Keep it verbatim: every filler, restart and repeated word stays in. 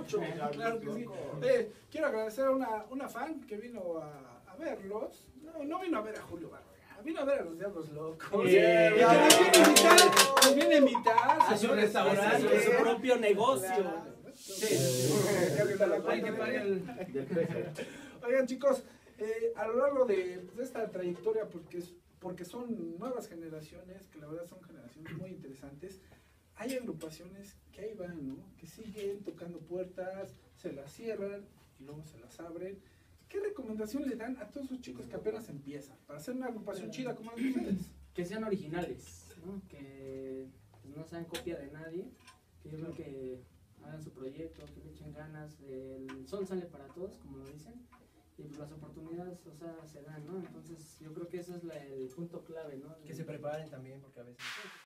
mucho. Claro que sí. Eh, quiero agradecer a una, una fan que vino a, a verlos. No, no vino a ver a Julio Barragán, vino a ver a los Diablos Locos. Yeah. Y que nos viene a invitar, nos viene a invitar a su restaurante, a su propio negocio. Claro. Sí, sí. Hay que pagar el... Oigan, chicos, eh, a lo largo de, de esta trayectoria, porque, es, porque son nuevas generaciones, que la verdad son generaciones muy interesantes, hay agrupaciones que ahí van, ¿no? Que siguen tocando puertas, se las cierran y luego se las abren. ¿Qué recomendación le dan a todos esos chicos que apenas empiezan para hacer una agrupación chida como la de ustedes? Que sean originales, ¿no? Que pues, no sean copia de nadie, que yo creo que hagan su proyecto, que le echen ganas, el sol sale para todos, como lo dicen, y pues las oportunidades, o sea, se dan, ¿no? Entonces yo creo que ese es la, el punto clave, ¿no? Que se preparen también, porque a veces...